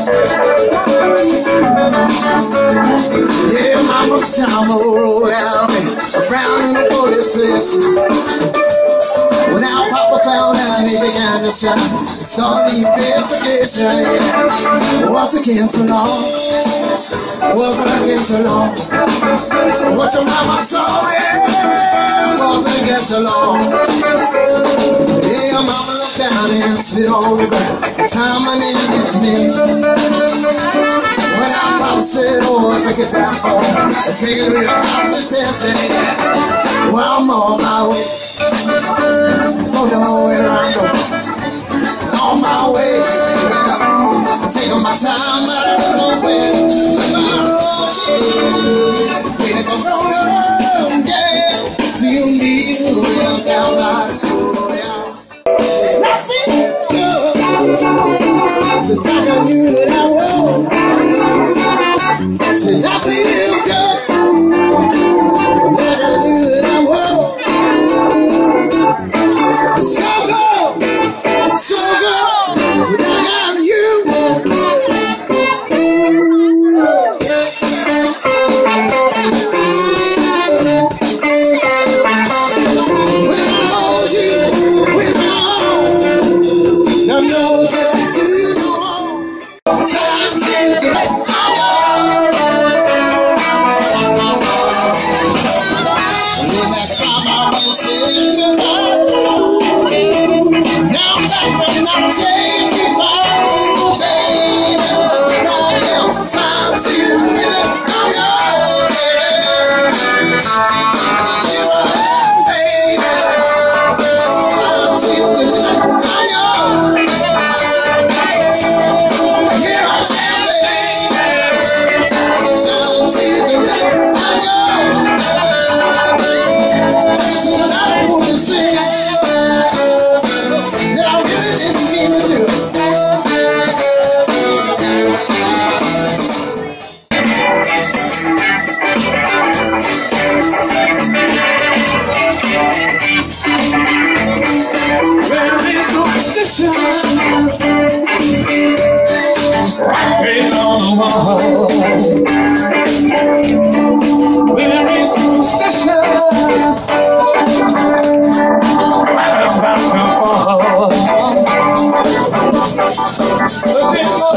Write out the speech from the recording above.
Yeah, mama time rolled out me around in the police station. When our papa found out, he began to shout. He saw the investigation, yeah. Was against the law, wasn't against the law. What your mama saw, yeah, was against the law. Yeah, mama looked down and spit on the ground. The time my name gets mentioned. When our papa said, oh, if I get that far, I take a little house attention, yeah. Well, I'm on my way. Don't know where I'm going. On my way, I'm taking my time, but I don't know where. Waiting for road up, yeah, till me down by the school, yeah. Nothing good, so like I knew that I would. Said nothing good, like I knew that I would. So good, when I got you. When I hold you, when I hold you, I know that you go on. Time to get when that time I will say goodbye. Now I'm back when I'm saying goodbye, baby. Now time to get I know, baby. You are, baby. Time to get I know. Here I am, baby. Time to get I know. So I want to say that I really didn't mean to do. There is superstition painted on the wall. There is superstition about to fall. Looking for